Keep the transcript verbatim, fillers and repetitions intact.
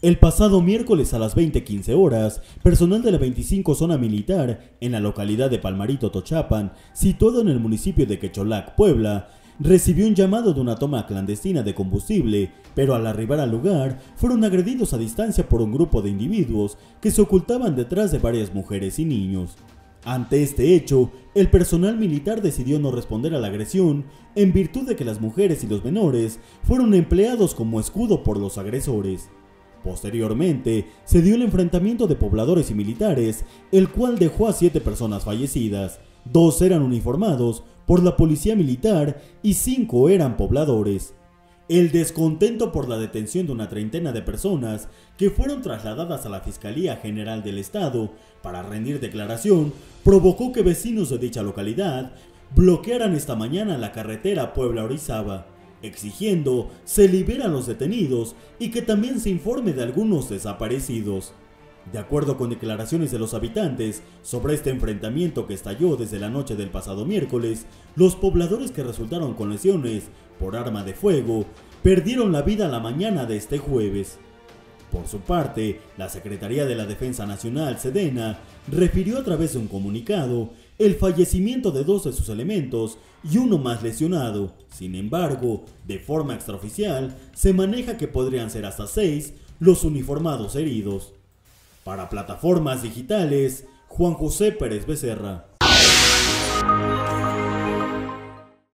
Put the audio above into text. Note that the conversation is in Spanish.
El pasado miércoles a las veinte quince horas, personal de la veinticinco Zona Militar, en la localidad de Palmarito, Tochapan, situado en el municipio de Quecholac, Puebla, recibió un llamado de una toma clandestina de combustible, pero al arribar al lugar, fueron agredidos a distancia por un grupo de individuos que se ocultaban detrás de varias mujeres y niños. Ante este hecho, el personal militar decidió no responder a la agresión, en virtud de que las mujeres y los menores fueron empleados como escudo por los agresores. Posteriormente, se dio el enfrentamiento de pobladores y militares, el cual dejó a siete personas fallecidas. Dos eran uniformados por la policía militar y cinco eran pobladores. El descontento por la detención de una treintena de personas que fueron trasladadas a la Fiscalía General del Estado para rendir declaración provocó que vecinos de dicha localidad bloquearan esta mañana la carretera Puebla-Orizaba, exigiendo se liberen los detenidos y que también se informe de algunos desaparecidos. De acuerdo con declaraciones de los habitantes sobre este enfrentamiento que estalló desde la noche del pasado miércoles, los pobladores que resultaron con lesiones por arma de fuego perdieron la vida la mañana de este jueves. Por su parte, la Secretaría de la Defensa Nacional, Sedena, refirió a través de un comunicado el fallecimiento de dos de sus elementos y uno más lesionado. Sin embargo, de forma extraoficial, se maneja que podrían ser hasta seis los uniformados heridos. Para Plataformas Digitales, Juan José Pérez Becerra.